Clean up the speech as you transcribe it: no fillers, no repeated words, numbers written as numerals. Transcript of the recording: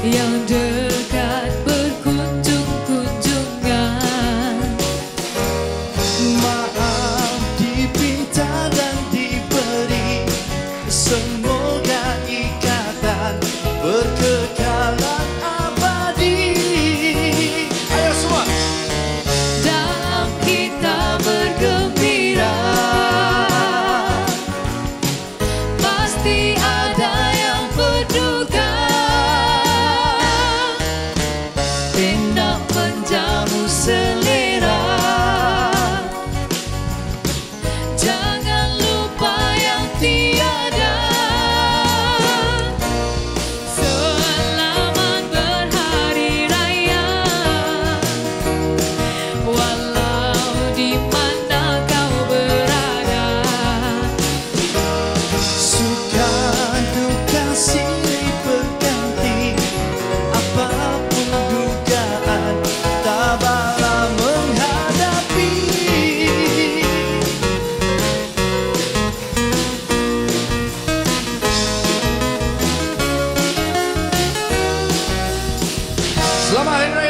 yang dekat berkunjung-kunjungan. Maaf dipinta dan diberi, semoga ikatan berkekalan abadi. Ayo semua. Dalam kita bergembira, pasti ada yang berduka. Tindak menjamu selera, jangan lupa yang tiada. Selamat berhari raya, walau di mana kau berada. Suka duka silih berganti, apapun dugaan tabahlah menghadapi. Selamat Hari Raya.